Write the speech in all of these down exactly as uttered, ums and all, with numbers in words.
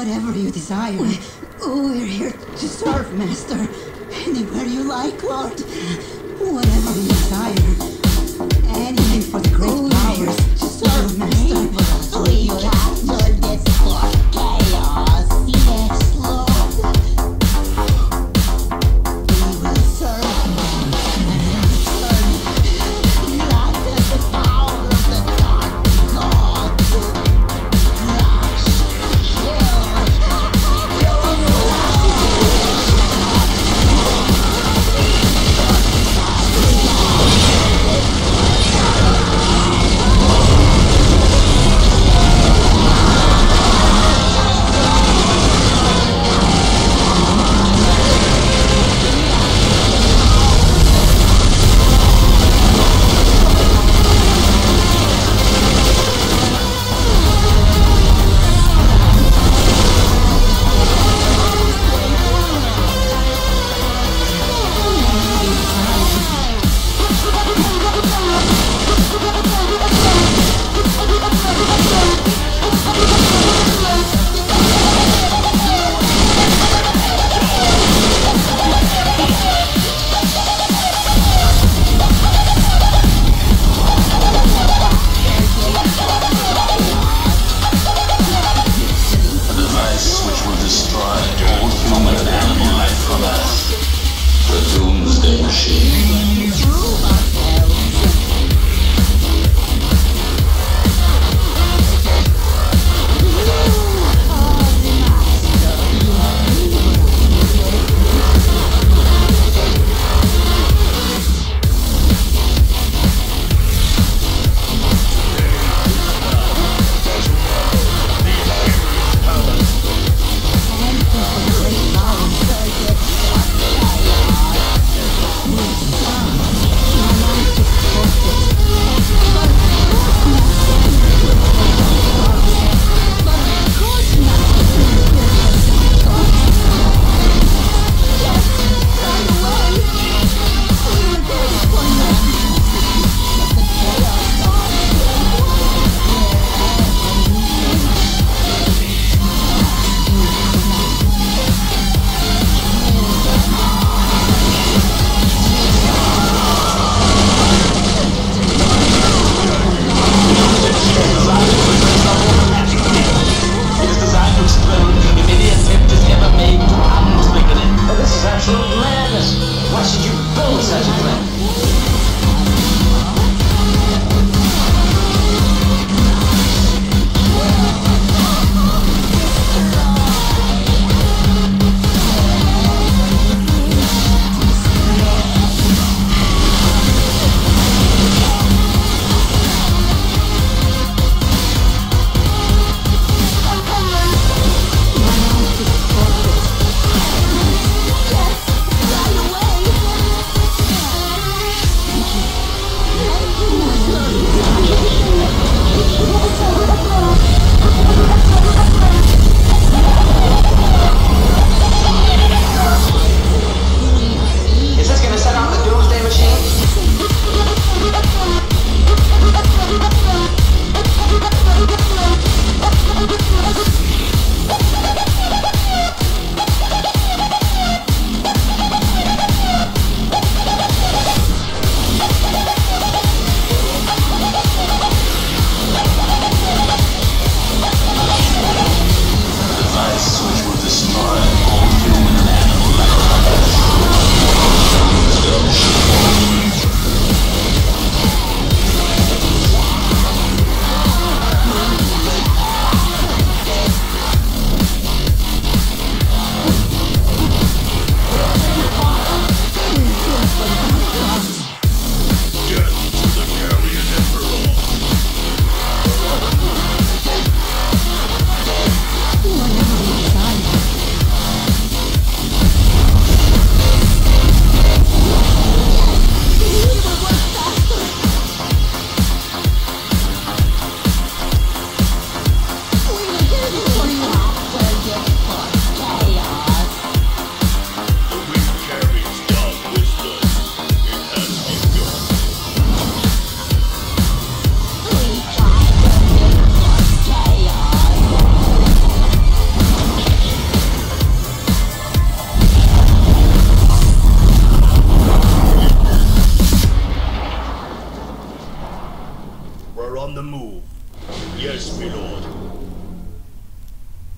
Whatever you desire, we're here to serve, Master. Anywhere you like, Lord. Whatever you desire. Anything for the great powers to serve, Master. We captured this for chaos. Yes, Lord. We will serve them and return. Not as the power of the dark God. Crush, kill,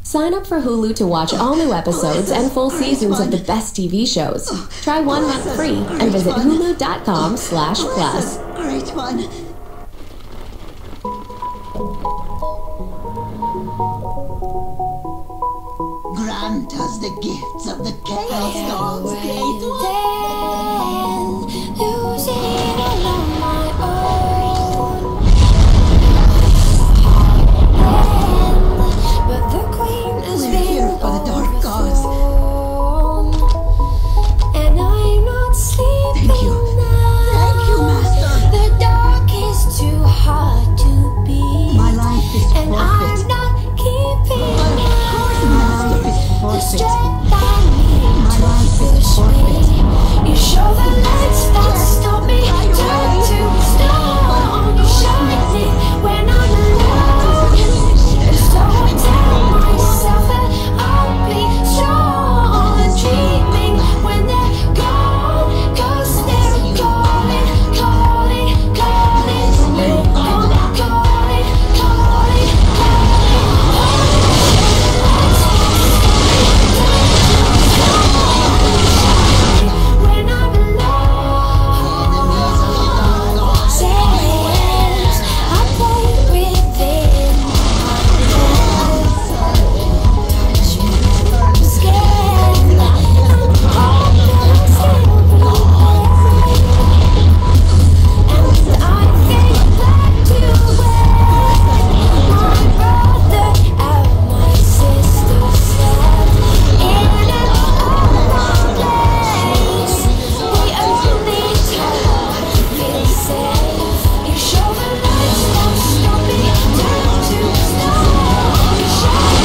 Sign up for Hulu to watch all new episodes and full seasons of the best T V shows. Try one month free and visit hulu.com slash plus. Great one. Grant us the gifts of the Chaos Gods, Great One. Losing all on my own. But the queen has We're been here for the Dark Gods. overthrown. And I'm not sleeping Thank you. now. Thank you, Master. The dark is too hard to beat. My life is And I'm forfeit. not keeping Of course my life is the forfeit. strength I need My to life is push forfeit. me. You show the lights that stop me, turn to stone. You shine me when I'm alone. And so I tell myself that I'll be strong. Dreaming when they're gone, 'cause they're calling, calling, calling me. Calling, calling, calling. When I'm alone, says I play within my head. Touch me, I'm scared. I'm hoping I'll still be there. And I think back to where my brother and my sister slept in an unknown place. The only time it's safe. You show the lights that stop me, turn to stone. You shine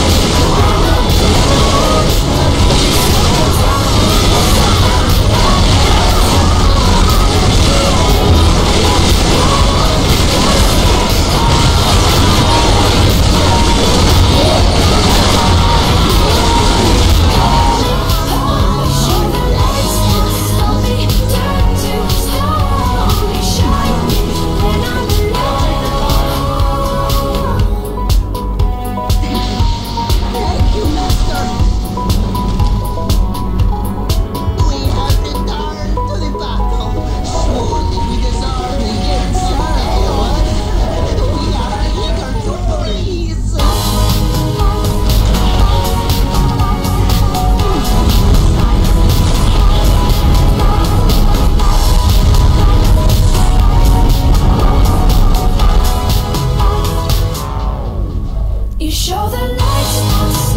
Thank you, Master. We have returned to the battle. Surely we deserve the gifts of Chaos. We are eager to please. You show the lights